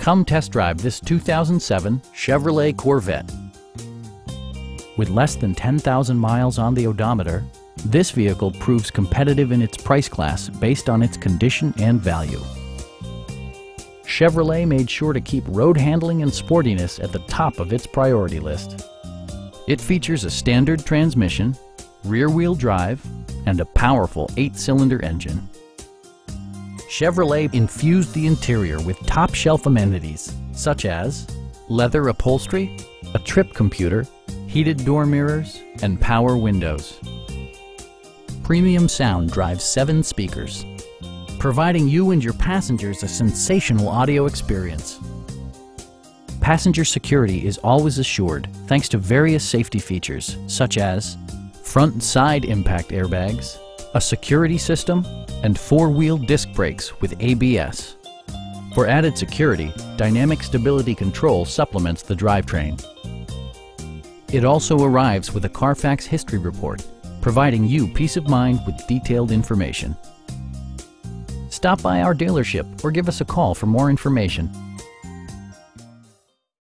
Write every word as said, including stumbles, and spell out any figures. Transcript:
Come test drive this two thousand seven Chevrolet Corvette. With less than ten thousand miles on the odometer, this vehicle proves competitive in its price class based on its condition and value. Chevrolet made sure to keep road handling and sportiness at the top of its priority list. It features a standard transmission, rear-wheel drive, and a powerful eight-cylinder engine. Chevrolet infused the interior with top-shelf amenities such as leather upholstery, a trip computer, heated door mirrors, and power windows. Premium sound drives seven speakers, providing you and your passengers a sensational audio experience. Passenger security is always assured thanks to various safety features such as front and side impact airbags, a security system, and four-wheel disc brakes with A B S. For added security, dynamic stability control supplements the drivetrain. It also arrives with a Carfax history report, providing you peace of mind with detailed information. Stop by our dealership or give us a call for more information.